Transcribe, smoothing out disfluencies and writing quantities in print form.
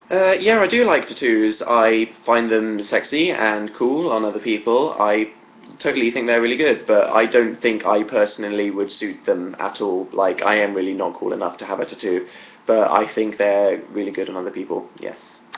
Yeah, I do like tattoos. I find them sexy and cool on other people. I totally think they're really good, but I don't think I personally would suit them at all. Like, I am really not cool enough to have a tattoo, but I think they're really good on other people, yes.